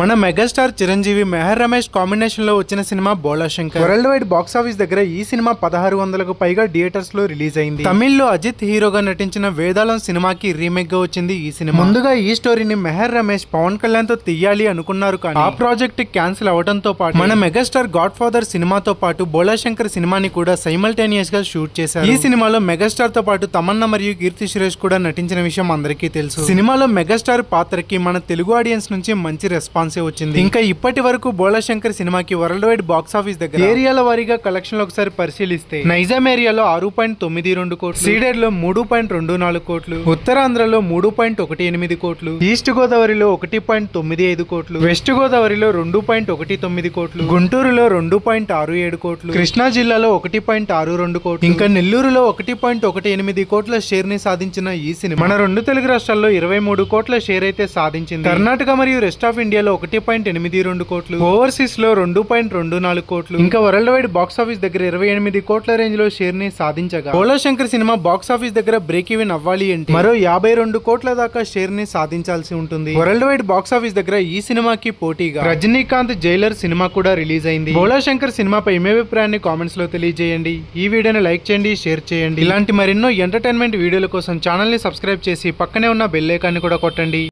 మన megastar Chiranjeevi Meher Ramesh combination లో వచ్చిన cinema Bhola Shankar worldwide box office దగ్గర ఈ సినిమా 1600కు పైగా థియేటర్స్ లో రిలీజ్ అయింది. తమిళ్లో అజిత్ హీరోగా నటించిన వేదాలం సినిమాకి రీమేక్ గా వచ్చింది ఈ సినిమా. ముందుగా ఈ స్టోరీని మెహర్ రమేష్ పవన్ కళ్యాణ్ తో తీయాలి అనుకున్నారు, కానీ ఆ ప్రాజెక్ట్ క్యాన్సిల్ అవడంతో పాటు మన మెగాస్టార్ గాడ్ ఫాదర్ సినిమాతో పాటు బోలా శంకర్ సినిమాని కూడా సైమల్టేనియస్ గా షూట్ చేశారు. ఈ సినిమాలో మెగాస్టార్ తో పాటు తమన్నా మరియు కీర్తి సురేష్ కూడా నటించిన విషయం అందరికీ తెలుసు. సినిమాలో మెగాస్టార్ పాత్రకి మన తెలుగు ఆడియన్స్ నుంచి మంచి రెస్పాన్స్ వచ్చింది. ఇంకా ఇప్పటి వరకు బోలా శంకర్ సినిమాకి వరల్డ్ వైడ్ బాక్స్ ఆఫీస్ దగ్గర ఏరియాల వారీగా కలెక్షన్ ఒకసారి పరిశీలిస్తే నైజాం ఏరియాలో 6.92 కోట్లు, సీడెడ్ లో 3.24 కోట్లు, ఉత్తరాంధ్రలో 3.18 కోట్లు, ఈస్ట్ గోదావరిలో 1.95 కోట్లు, వెస్ట్ గోదావరిలో 2.19 కోట్లు, గుంటూరులో 2.67 కోట్లు, కృష్ణా జిల్లాలో 1.62 కోట్లు, ఇంకా నెల్లూరులో 1.18 కోట్ల షేర్ ని సాధించిన ఈ సినిమా మన రెండు తెలుగు రాష్ట్రాల్లో 23 కోట్ల షేర్ అయితే సాధించింది. కర్ణాటక మరియు రెస్ట్ ఆఫ్ ఇండియాలో 1.82 కోట్లు, ఓవర్సీస్ లో 2.24 కోట్లు, ఇంకా వరల్డ్ వైడ్ బాక్స్ ఆఫీస్ దగ్గర 28 కోట్ల రేంజ్ లో షేర్ ని సాధించగా Bhola Shankar cinema box office దగ్గర బ్రేక్ ఈవెన్ అవ్వాలి అంటే మరో 52 కోట్ల దాకా షేర్ ని సాధించాల్సి ఉంటుంది. వరల్డ్ వైడ్ బాక్స్ ఆఫీస్ దగ్గర ఈ సినిమాకి పోటీగా రజనీకాంత్ జైలర్ సినిమా కూడా రిలీజ్ అయింది. బోలా శంకర్ సినిమాపై మీ అభిప్రాయాన్ని కామెంట్స్ లో తెలియజేయండి. ఈ వీడియోని లైక్ చేయండి, షేర్ చేయండి. ఇలాంటి మరెన్నో ఎంటర్టైన్మెంట్ వీడియోల కోసం ఛానల్ ని సబ్స్క్రైబ్ చేసి పక్కనే ఉన్న బెల్ ఐకాన్ ని కూడా కొట్టండి.